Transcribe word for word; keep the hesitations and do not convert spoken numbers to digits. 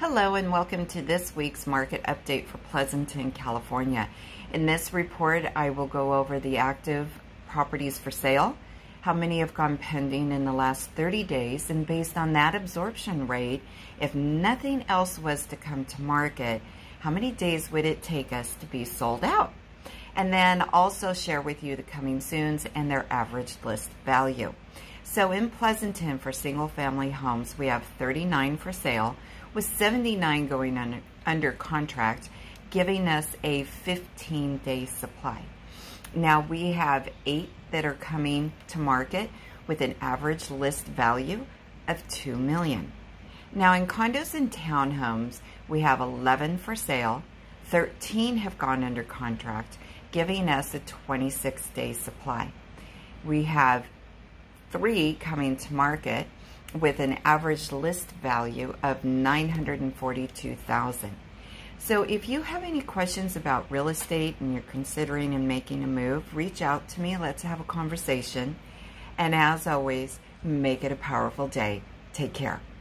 Hello and welcome to this week's market update for Pleasanton, California. In this report, I will go over the active properties for sale, how many have gone pending in the last thirty days, and based on that absorption rate, if nothing else was to come to market, how many days would it take us to be sold out? And then also share with you the coming soons and their average list value. So in Pleasanton, for single family homes, we have thirty-nine for sale, with seventy-nine going under, under contract, giving us a fifteen day supply. Now we have eight that are coming to market with an average list value of two million dollars. Now in condos and townhomes, we have eleven for sale, thirteen have gone under contract, giving us a twenty-six day supply. We have three coming to market with an average list value of nine hundred forty-two thousand dollars. So if you have any questions about real estate and you're considering and making a move, reach out to me. Let's have a conversation. And as always, make it a powerful day. Take care.